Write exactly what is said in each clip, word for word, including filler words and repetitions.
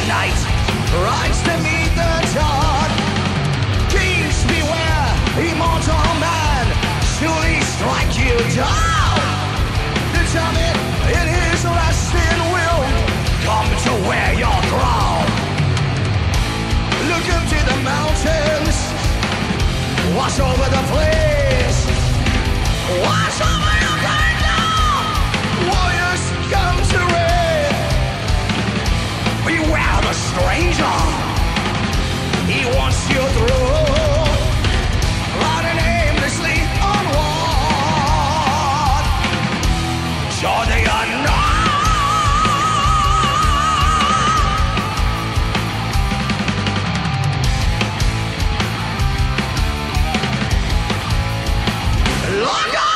night rides to meet the dawn. Kings beware, immortal man, surely strike you down. Determined in his lasting will, come to where you're grown. Look up to the mountains, watch over the place, watch over your kingdom. Warriors come to raid. Beware the stranger, he wants you through. Running aimlessly onward, show the unknown. Look out!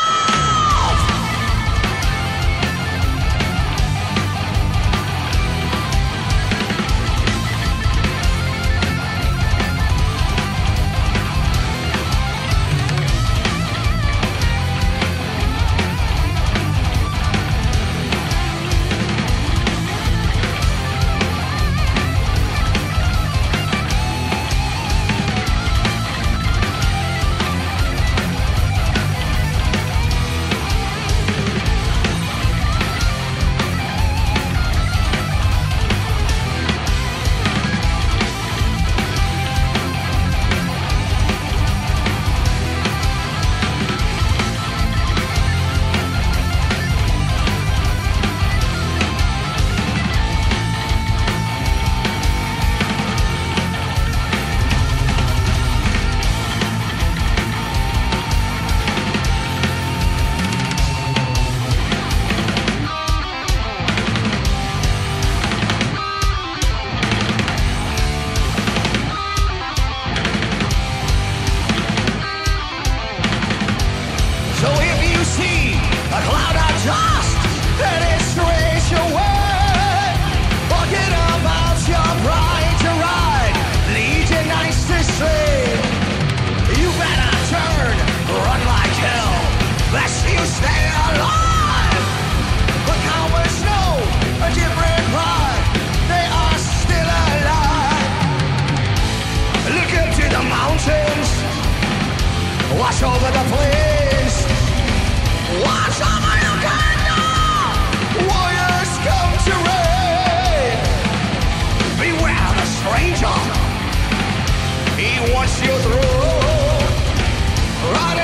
Watch over the place, watch over your kingdom. Warriors come to raid. Beware the stranger, he wants you through. Right